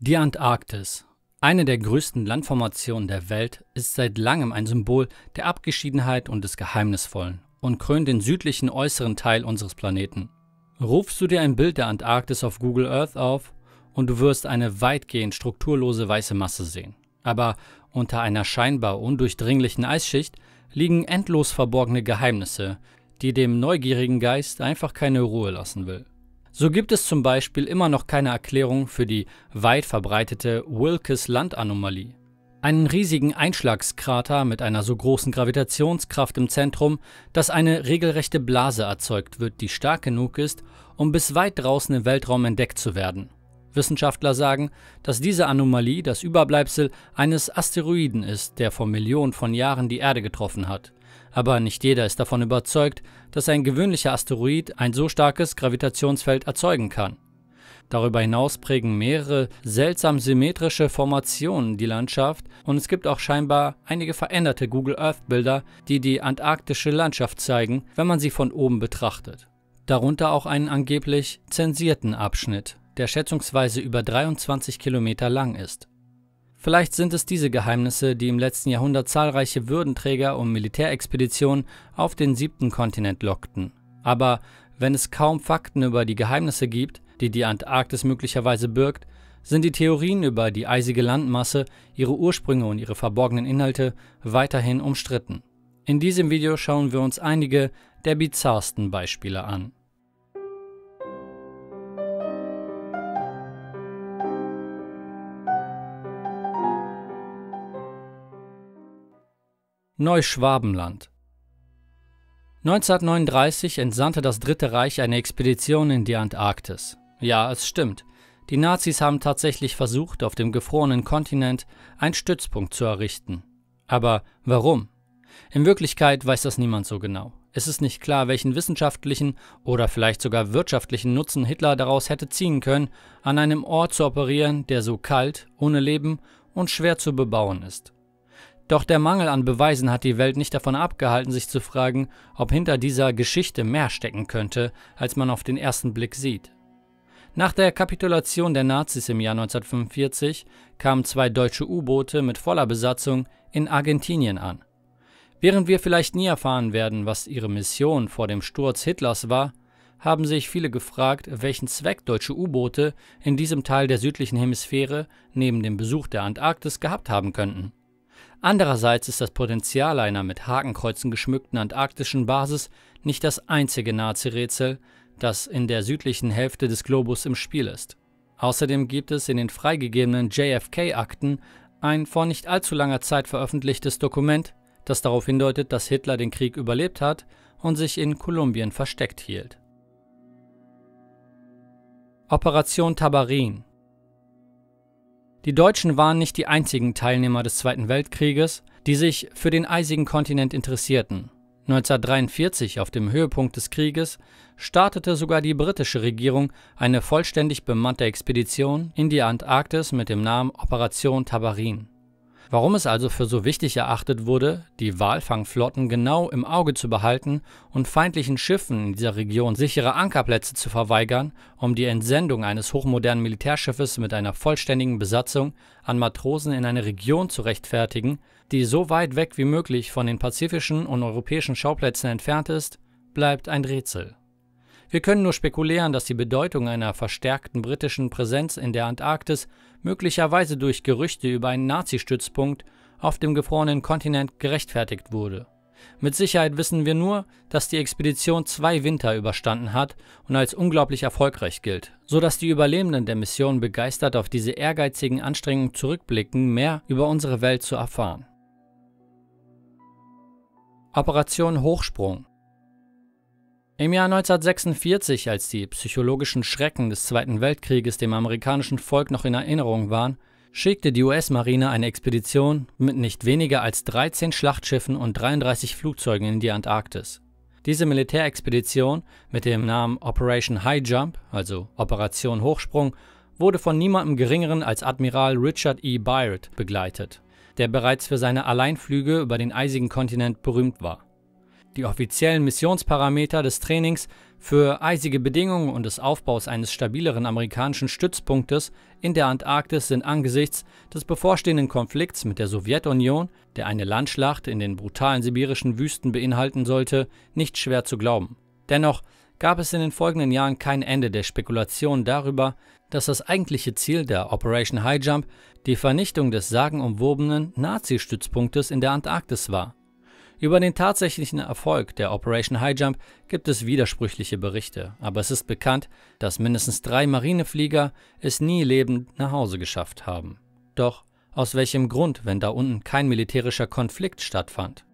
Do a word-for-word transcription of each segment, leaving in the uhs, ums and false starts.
Die Antarktis, eine der größten Landformationen der Welt, ist seit langem ein Symbol der Abgeschiedenheit und des Geheimnisvollen und krönt den südlichen äußeren Teil unseres Planeten. Rufst du dir ein Bild der Antarktis auf Google Earth auf und du wirst eine weitgehend strukturlose weiße Masse sehen. Aber unter einer scheinbar undurchdringlichen Eisschicht liegen endlos verborgene Geheimnisse, die dem neugierigen Geist einfach keine Ruhe lassen will. So gibt es zum Beispiel immer noch keine Erklärung für die weit verbreitete Wilkes-Land-Anomalie. Einen riesigen Einschlagskrater mit einer so großen Gravitationskraft im Zentrum, dass eine regelrechte Blase erzeugt wird, die stark genug ist, um bis weit draußen im Weltraum entdeckt zu werden. Wissenschaftler sagen, dass diese Anomalie das Überbleibsel eines Asteroiden ist, der vor Millionen von Jahren die Erde getroffen hat. Aber nicht jeder ist davon überzeugt, dass ein gewöhnlicher Asteroid ein so starkes Gravitationsfeld erzeugen kann. Darüber hinaus prägen mehrere seltsam symmetrische Formationen die Landschaft und es gibt auch scheinbar einige veränderte Google Earth Bilder, die die antarktische Landschaft zeigen, wenn man sie von oben betrachtet. Darunter auch einen angeblich zensierten Abschnitt, der schätzungsweise über dreiundzwanzig Kilometer lang ist. Vielleicht sind es diese Geheimnisse, die im letzten Jahrhundert zahlreiche Würdenträger und Militärexpeditionen auf den siebten Kontinent lockten. Aber wenn es kaum Fakten über die Geheimnisse gibt, die die Antarktis möglicherweise birgt, sind die Theorien über die eisige Landmasse, ihre Ursprünge und ihre verborgenen Inhalte weiterhin umstritten. In diesem Video schauen wir uns einige der bizarrsten Beispiele an. Neuschwabenland. neunzehnhundertneununddreißig entsandte das Dritte Reich eine Expedition in die Antarktis. Ja, es stimmt. Die Nazis haben tatsächlich versucht, auf dem gefrorenen Kontinent einen Stützpunkt zu errichten. Aber warum? In Wirklichkeit weiß das niemand so genau. Es ist nicht klar, welchen wissenschaftlichen oder vielleicht sogar wirtschaftlichen Nutzen Hitler daraus hätte ziehen können, an einem Ort zu operieren, der so kalt, ohne Leben und schwer zu bebauen ist. Doch der Mangel an Beweisen hat die Welt nicht davon abgehalten, sich zu fragen, ob hinter dieser Geschichte mehr stecken könnte, als man auf den ersten Blick sieht. Nach der Kapitulation der Nazis im Jahr neunzehnhundertfünfundvierzig kamen zwei deutsche U-Boote mit voller Besatzung in Argentinien an. Während wir vielleicht nie erfahren werden, was ihre Mission vor dem Sturz Hitlers war, haben sich viele gefragt, welchen Zweck deutsche U-Boote in diesem Teil der südlichen Hemisphäre neben dem Besuch der Antarktis gehabt haben könnten. Andererseits ist das Potenzial einer mit Hakenkreuzen geschmückten antarktischen Basis nicht das einzige Nazi-Rätsel, das in der südlichen Hälfte des Globus im Spiel ist. Außerdem gibt es in den freigegebenen J F K-Akten ein vor nicht allzu langer Zeit veröffentlichtes Dokument, das darauf hindeutet, dass Hitler den Krieg überlebt hat und sich in Kolumbien versteckt hielt. Operation Tabarin. Die Deutschen waren nicht die einzigen Teilnehmer des Zweiten Weltkrieges, die sich für den eisigen Kontinent interessierten. neunzehnhundertdreiundvierzig, auf dem Höhepunkt des Krieges, startete sogar die britische Regierung eine vollständig bemannte Expedition in die Antarktis mit dem Namen Operation Tabarin. Warum es also für so wichtig erachtet wurde, die Walfangflotten genau im Auge zu behalten und feindlichen Schiffen in dieser Region sichere Ankerplätze zu verweigern, um die Entsendung eines hochmodernen Militärschiffes mit einer vollständigen Besatzung an Matrosen in eine Region zu rechtfertigen, die so weit weg wie möglich von den pazifischen und europäischen Schauplätzen entfernt ist, bleibt ein Rätsel. Wir können nur spekulieren, dass die Bedeutung einer verstärkten britischen Präsenz in der Antarktis möglicherweise durch Gerüchte über einen Nazi-Stützpunkt auf dem gefrorenen Kontinent gerechtfertigt wurde. Mit Sicherheit wissen wir nur, dass die Expedition zwei Winter überstanden hat und als unglaublich erfolgreich gilt, sodass die Überlebenden der Mission begeistert auf diese ehrgeizigen Anstrengungen zurückblicken, mehr über unsere Welt zu erfahren. Operation Hochsprung. Im Jahr neunzehnhundertsechsundvierzig, als die psychologischen Schrecken des Zweiten Weltkrieges dem amerikanischen Volk noch in Erinnerung waren, schickte die U S-Marine eine Expedition mit nicht weniger als dreizehn Schlachtschiffen und dreiunddreißig Flugzeugen in die Antarktis. Diese Militärexpedition mit dem Namen Operation High Jump, also Operation Hochsprung, wurde von niemandem Geringeren als Admiral Richard E. Byrd begleitet, der bereits für seine Alleinflüge über den eisigen Kontinent berühmt war. Die offiziellen Missionsparameter des Trainings Für eisige Bedingungen und des Aufbaus eines stabileren amerikanischen Stützpunktes in der Antarktis sind angesichts des bevorstehenden Konflikts mit der Sowjetunion, der eine Landschlacht in den brutalen sibirischen Wüsten beinhalten sollte, nicht schwer zu glauben. Dennoch gab es in den folgenden Jahren kein Ende der Spekulationen darüber, dass das eigentliche Ziel der Operation High Jump die Vernichtung des sagenumwobenen Nazi-Stützpunktes in der Antarktis war. Über den tatsächlichen Erfolg der Operation High Jump gibt es widersprüchliche Berichte, aber es ist bekannt, dass mindestens drei Marineflieger es nie lebend nach Hause geschafft haben. Doch aus welchem Grund, wenn da unten kein militärischer Konflikt stattfand?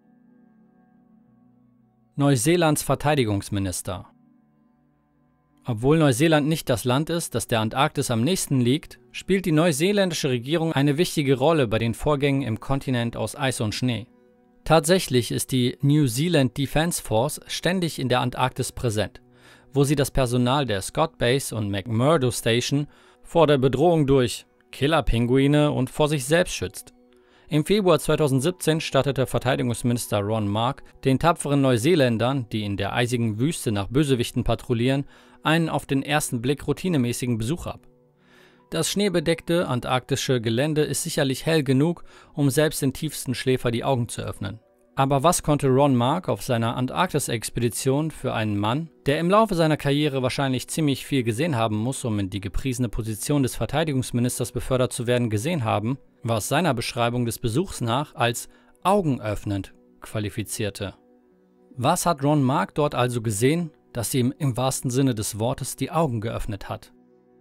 Neuseelands Verteidigungsminister. Obwohl Neuseeland nicht das Land ist, das der Antarktis am nächsten liegt, spielt die neuseeländische Regierung eine wichtige Rolle bei den Vorgängen im Kontinent aus Eis und Schnee. Tatsächlich ist die New Zealand Defence Force ständig in der Antarktis präsent, wo sie das Personal der Scott Base und McMurdo Station vor der Bedrohung durch Killerpinguine und vor sich selbst schützt. Im Februar zweitausendsiebzehn stattete Verteidigungsminister Ron Mark den tapferen Neuseeländern, die in der eisigen Wüste nach Bösewichten patrouillieren, einen auf den ersten Blick routinemäßigen Besuch ab. Das schneebedeckte antarktische Gelände ist sicherlich hell genug, um selbst den tiefsten Schläfer die Augen zu öffnen. Aber was konnte Ron Mark auf seiner Antarktis-Expedition für einen Mann, der im Laufe seiner Karriere wahrscheinlich ziemlich viel gesehen haben muss, um in die gepriesene Position des Verteidigungsministers befördert zu werden, gesehen haben, was seiner Beschreibung des Besuchs nach als augenöffnend qualifizierte? Was hat Ron Mark dort also gesehen, das ihm im wahrsten Sinne des Wortes die Augen geöffnet hat?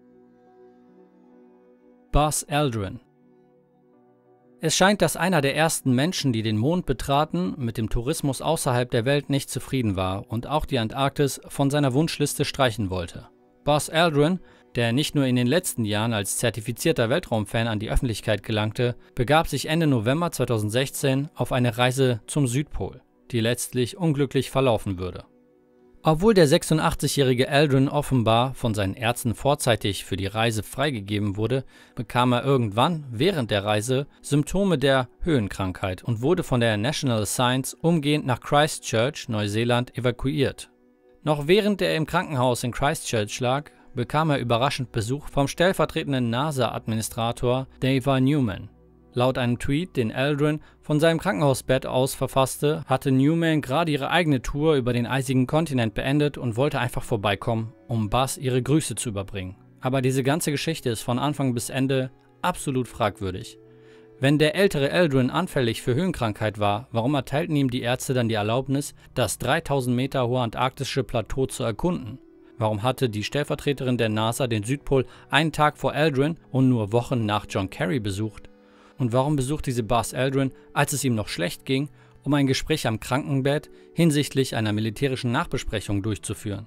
Buzz Aldrin. Es scheint, dass einer der ersten Menschen, die den Mond betraten, mit dem Tourismus außerhalb der Welt nicht zufrieden war und auch die Antarktis von seiner Wunschliste streichen wollte. Buzz Aldrin, der nicht nur in den letzten Jahren als zertifizierter Weltraumfan an die Öffentlichkeit gelangte, begab sich Ende November zweitausendsechzehn auf eine Reise zum Südpol, die letztlich unglücklich verlaufen würde. Obwohl der sechsundachtzig-jährige Aldrin offenbar von seinen Ärzten vorzeitig für die Reise freigegeben wurde, bekam er irgendwann während der Reise Symptome der Höhenkrankheit und wurde von der National Science umgehend nach Christchurch, Neuseeland, evakuiert. Noch während er im Krankenhaus in Christchurch lag, bekam er überraschend Besuch vom stellvertretenden NASA-Administrator Dava Newman. Laut einem Tweet, den Aldrin von seinem Krankenhausbett aus verfasste, hatte Newman gerade ihre eigene Tour über den eisigen Kontinent beendet und wollte einfach vorbeikommen, um Buzz ihre Grüße zu überbringen. Aber diese ganze Geschichte ist von Anfang bis Ende absolut fragwürdig. Wenn der ältere Aldrin anfällig für Höhenkrankheit war, warum erteilten ihm die Ärzte dann die Erlaubnis, das dreitausend Meter hohe antarktische Plateau zu erkunden? Warum hatte die Stellvertreterin der NASA den Südpol einen Tag vor Aldrin und nur Wochen nach John Kerry besucht? Und warum besuchte sie Buzz Aldrin, als es ihm noch schlecht ging, um ein Gespräch am Krankenbett hinsichtlich einer militärischen Nachbesprechung durchzuführen?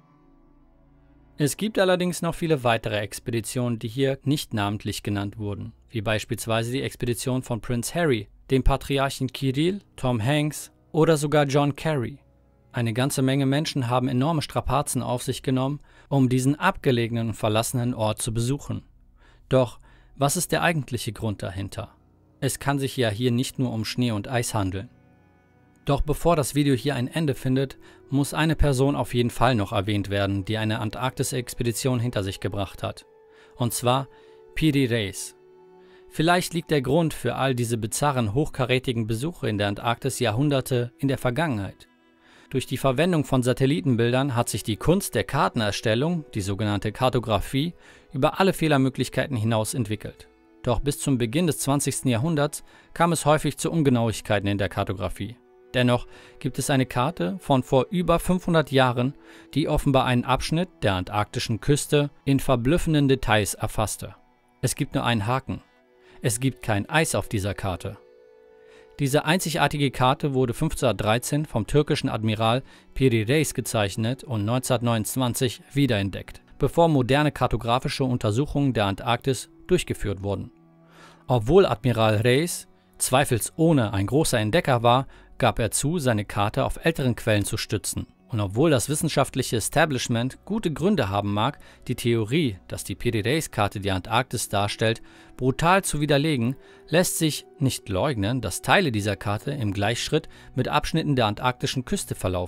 Es gibt allerdings noch viele weitere Expeditionen, die hier nicht namentlich genannt wurden, wie beispielsweise die Expedition von Prince Harry, dem Patriarchen Kirill, Tom Hanks oder sogar John Kerry. Eine ganze Menge Menschen haben enorme Strapazen auf sich genommen, um diesen abgelegenen und verlassenen Ort zu besuchen. Doch was ist der eigentliche Grund dahinter? Es kann sich ja hier nicht nur um Schnee und Eis handeln. Doch bevor das Video hier ein Ende findet, muss eine Person auf jeden Fall noch erwähnt werden, die eine Antarktis-Expedition hinter sich gebracht hat. Und zwar Piri Reis. Vielleicht liegt der Grund für all diese bizarren, hochkarätigen Besuche in der Antarktis Jahrhunderte in der Vergangenheit. Durch die Verwendung von Satellitenbildern hat sich die Kunst der Kartenerstellung, die sogenannte Kartografie, über alle Fehlermöglichkeiten hinaus entwickelt. Doch bis zum Beginn des zwanzigsten Jahrhunderts kam es häufig zu Ungenauigkeiten in der Kartografie. Dennoch gibt es eine Karte von vor über fünfhundert Jahren, die offenbar einen Abschnitt der antarktischen Küste in verblüffenden Details erfasste. Es gibt nur einen Haken. Es gibt kein Eis auf dieser Karte. Diese einzigartige Karte wurde fünfzehnhundertdreizehn vom türkischen Admiral Piri Reis gezeichnet und neunzehnhundertneunundzwanzig wiederentdeckt, bevor moderne kartografische Untersuchungen der Antarktis durchgeführt wurden. Obwohl Admiral Reis zweifelsohne ein großer Entdecker war, gab er zu, seine Karte auf älteren Quellen zu stützen. Und obwohl das wissenschaftliche Establishment gute Gründe haben mag, die Theorie, dass die Piri Reis-Karte die Antarktis darstellt, brutal zu widerlegen, lässt sich nicht leugnen, dass Teile dieser Karte im Gleichschritt mit Abschnitten der antarktischen Küste verlaufen,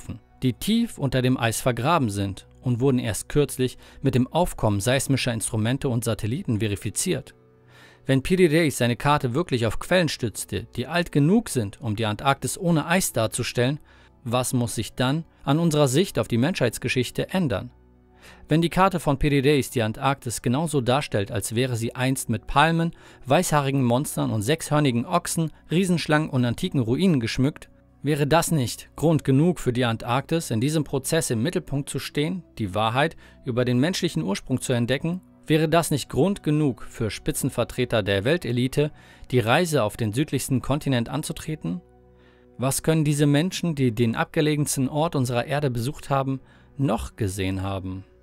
die tief unter dem Eis vergraben sind und wurden erst kürzlich mit dem Aufkommen seismischer Instrumente und Satelliten verifiziert. Wenn Peter Dace seine Karte wirklich auf Quellen stützte, die alt genug sind, um die Antarktis ohne Eis darzustellen, was muss sich dann an unserer Sicht auf die Menschheitsgeschichte ändern? Wenn die Karte von Peter Dace die Antarktis genauso darstellt, als wäre sie einst mit Palmen, weißhaarigen Monstern und sechshörnigen Ochsen, Riesenschlangen und antiken Ruinen geschmückt, wäre das nicht Grund genug für die Antarktis, in diesem Prozess im Mittelpunkt zu stehen, die Wahrheit über den menschlichen Ursprung zu entdecken? Wäre das nicht Grund genug für Spitzenvertreter der Weltelite, die Reise auf den südlichsten Kontinent anzutreten? Was können diese Menschen, die den abgelegensten Ort unserer Erde besucht haben, noch gesehen haben?